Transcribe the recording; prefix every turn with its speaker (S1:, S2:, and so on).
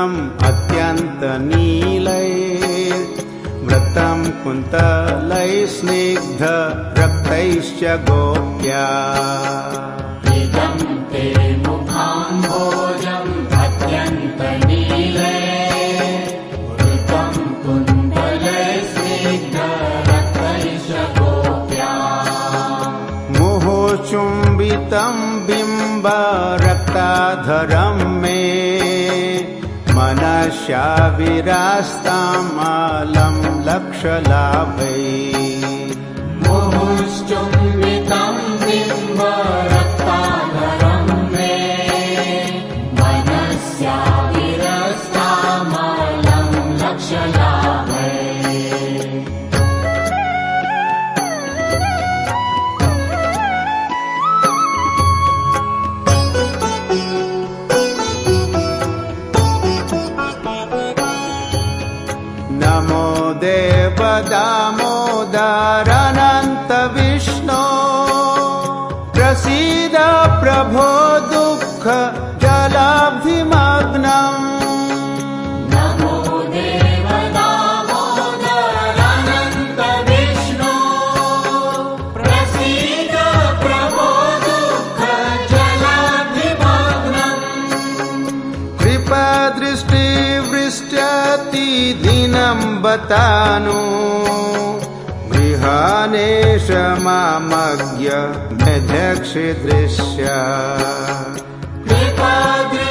S1: शोभितम् अत्यन्तनीलैर्वृतं कुन्तलैः स्निग्ध रक्तैश्च गोप्या
S2: इदं ते मुखाम्भोजम् अत्यन्तनीलैर्वृतं कुन्तलैः स्निग्ध रक्तैश्च गोप्या
S1: मुहुचुम्बितं बिम्ब रक्ताधरं मे मनस्या विरास्तामालं लक्षलाभै
S2: मुहुश्चुम्बितं बिम्ब रक्ताधरं मे मनस्या विरस्तामलं लक्षलाभै
S1: नमो देव दामोदरानन्त विष्णो प्रसीद प्रभो दुःख जलाब्धिमग्नम्
S2: नमो देव दामोदरानन्त विष्णो प्रसीद प्रभो दुःख जलाब्धिमग्नम्
S1: कृपादृष्टिवृष्ट्याति दिनं बतानु गृहानेश मामज्ञ मेध्यक्षि दृश्य
S2: कृपादृष्टिवृष्ट्याति